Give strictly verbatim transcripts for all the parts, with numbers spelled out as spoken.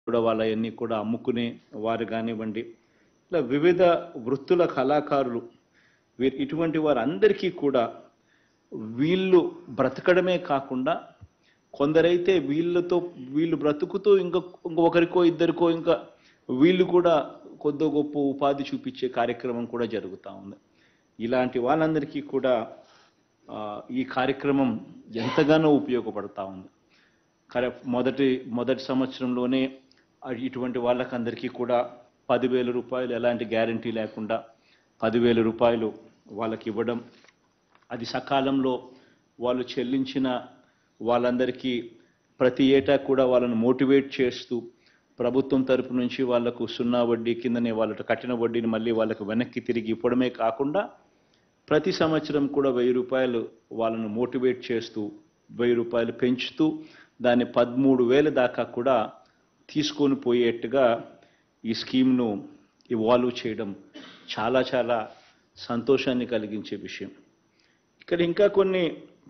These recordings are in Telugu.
కూడా వాళ్ళవన్నీ కూడా అమ్ముకునే వారు కానివ్వండి, ఇలా వివిధ వృత్తుల కళాకారులు వీరు ఇటువంటి వారందరికీ కూడా వీళ్ళు బ్రతకడమే కాకుండా కొందరైతే వీళ్ళతో వీళ్ళు బ్రతుకుతూ ఇంకా ఒకరికో ఇద్దరికో ఇంకా వీళ్ళు కూడా కొద్ది గొప్ప ఉపాధి చూపించే కార్యక్రమం కూడా జరుగుతూ ఉంది. ఇలాంటి వాళ్ళందరికీ కూడా ఈ కార్యక్రమం ఎంతగానో ఉపయోగపడతా ఉంది. కరెక్ట్ మొదటి మొదటి సంవత్సరంలోనే ఇటువంటి వాళ్ళకందరికీ కూడా పదివేల రూపాయలు ఎలాంటి గ్యారంటీ లేకుండా పదివేల రూపాయలు వాళ్ళకి ఇవ్వడం, అది సకాలంలో వాళ్ళు చెల్లించిన వాళ్ళందరికీ ప్రతి ఏటా కూడా వాళ్ళను మోటివేట్ చేస్తూ ప్రభుత్వం తరపు నుంచి వాళ్లకు సున్నా వడ్డీ కిందనే వాళ్ళ కట్టిన వడ్డీని మళ్ళీ వాళ్ళకు వెనక్కి తిరిగి ఇవ్వడమే కాకుండా ప్రతి సంవత్సరం కూడా వెయ్యి రూపాయలు వాళ్ళను మోటివేట్ చేస్తూ వెయ్యి రూపాయలు పెంచుతూ దాన్ని పదమూడు వేల దాకా కూడా తీసుకొని పోయేట్టుగా ఈ స్కీమ్ను ఇవాల్వ్ చేయడం చాలా చాలా సంతోషాన్ని కలిగించే విషయం. ఇక్కడ ఇంకా కొన్ని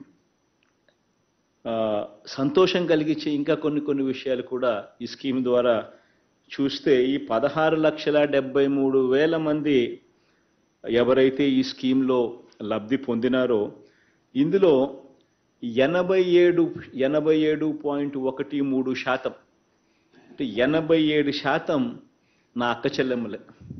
సంతోషం కలిగించే ఇంకా కొన్ని కొన్ని విషయాలు కూడా ఈ స్కీమ్ ద్వారా చూస్తే, ఈ పదహారు లక్షల డెబ్బై మూడు వేల మంది ఎవరైతే ఈ స్కీమ్లో లబ్ధి పొందినారో ఇందులో ఎనభై ఏడు ఎనభై ఏడు పాయింట్ ఒకటి మూడు శాతం అంటే ఎనభై ఏడు శాతం నా అక్క చెల్లెమ్మలే.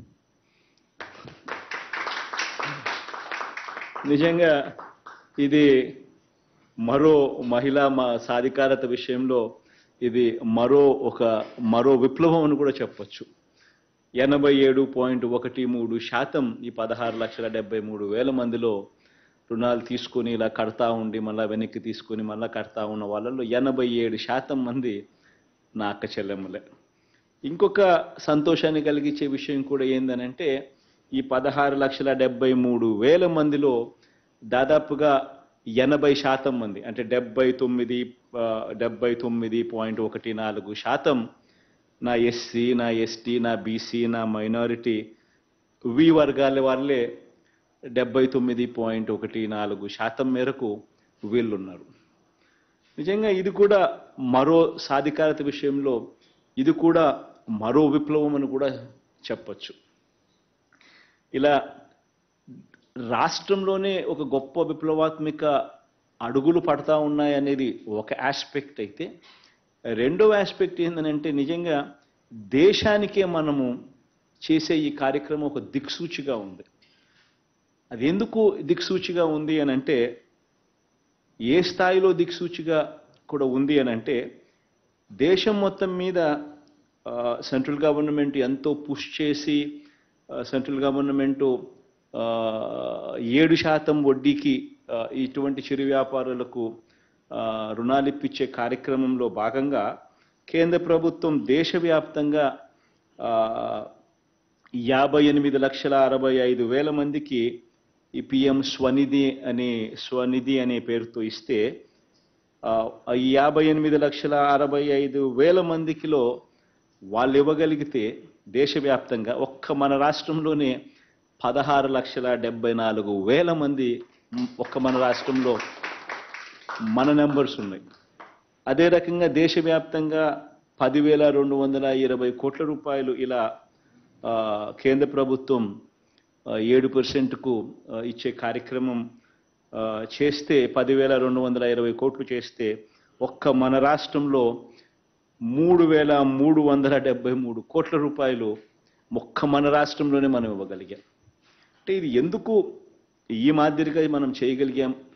నిజంగా ఇది మరో మహిళా మా సాధికారత విషయంలో ఇది మరో ఒక మరో విప్లవం అని కూడా చెప్పచ్చు. ఎనభై ఏడు పాయింట్ ఒకటి మూడు శాతం ఈ పదహారు లక్షల డెబ్బై మూడు వేల మందిలో రుణాలు తీసుకొని ఇలా కడతా ఉండి మళ్ళీ వెనక్కి తీసుకొని మళ్ళీ కడతా ఉన్న వాళ్ళలో ఎనభై ఏడు శాతం మంది నా అక్క చెల్లెమ్మలే. ఇంకొక సంతోషాన్ని కలిగించే విషయం కూడా ఏందనంటే, ఈ పదహారు లక్షల డెబ్బై మూడు వేల మందిలో దాదాపుగా ఎనభై శాతం మంది అంటే డెబ్బై తొమ్మిది డెబ్బై తొమ్మిది పాయింట్ ఒకటి నాలుగు శాతం నా ఎస్సీ, నా ఎస్టీ, నా బీసీ, నా మైనారిటీ వి వర్గాల వాళ్ళే డెబ్బై తొమ్మిది పాయింట్ ఒకటి నాలుగు శాతం మేరకు వీళ్ళున్నారు. నిజంగా ఇది కూడా మరో సాధికారత విషయంలో ఇది కూడా మరో విప్లవం అని కూడా చెప్పచ్చు. ఇలా రాష్ట్రంలోనే ఒక గొప్ప విప్లవాత్మక అడుగులు పడతా ఉన్నాయనేది ఒక ఆస్పెక్ట్ అయితే, రెండవ ఆస్పెక్ట్ ఏంటంటే నిజంగా దేశానికే మనము చేసే ఈ కార్యక్రమం ఒక దిక్సూచిగా ఉంది. అది ఎందుకు దిక్సూచిగా ఉంది అని అంటే, ఏ స్థాయిలో దిక్సూచిగా కూడా ఉంది అని అంటే, దేశం మొత్తం మీద సెంట్రల్ గవర్నమెంట్ ఎంతో పుష్ చేసి సెంట్రల్ గవర్నమెంటు ఏడు శాతం వడ్డీకి ఇటువంటి చిరు వ్యాపారులకు రుణాలు ఇప్పించే కార్యక్రమంలో భాగంగా కేంద్ర ప్రభుత్వం దేశవ్యాప్తంగా యాభై ఎనిమిది లక్షల అరవై ఐదు వేల మందికి ఈ పిఎం స్వనిధి అనే స్వనిధి అనే పేరుతో ఇస్తే, ఈ యాభై ఎనిమిది లక్షల అరవై ఐదు వేల మందికిలో వాళ్ళు ఇవ్వగలిగితే దేశవ్యాప్తంగా ఒక్క మన రాష్ట్రంలోనే పదహారు లక్షల డెబ్బై నాలుగు వేల మంది ఒక్క మన రాష్ట్రంలో మన నెంబర్స్ ఉన్నాయి. అదే రకంగా దేశవ్యాప్తంగా పదివేల రెండు వందల ఇరవై కోట్ల రూపాయలు ఇలా కేంద్ర ప్రభుత్వం ఏడు పర్సెంట్కు ఇచ్చే కార్యక్రమం చేస్తే, పదివేల రెండు వందల ఇరవై కోట్లు చేస్తే ఒక్క మన రాష్ట్రంలో మూడు వేల మూడు వందల డెబ్బై మూడు కోట్ల రూపాయలు ఒక్క మన రాష్ట్రంలోనే మనం ఇవ్వగలిగాం. అంటే ఇది ఎందుకు ఈ మాదిరిగా మనం చేయగలిగాం